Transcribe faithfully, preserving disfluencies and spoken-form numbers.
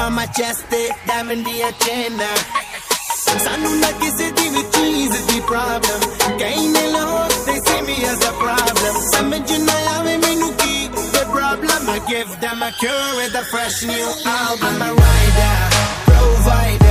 on my chest te diamond ਦੀਆਂ ਚੇਨਾਂ ਸਾਨੂੰ ਨਾ ਕਿਸੇ ਦੀ ਵੀ ਚੀਜ਼ ਦੀ ਪ੍ਰੋਬਲਮ ਕਈ ਨੇ ਲੋਕ they see me as a problem ਸਮਝ ਨਾ ਆਵੇ ਮੈਨੂੰ ਕੀ the problem I give them a cure with a fresh new album. I'm a rider, provider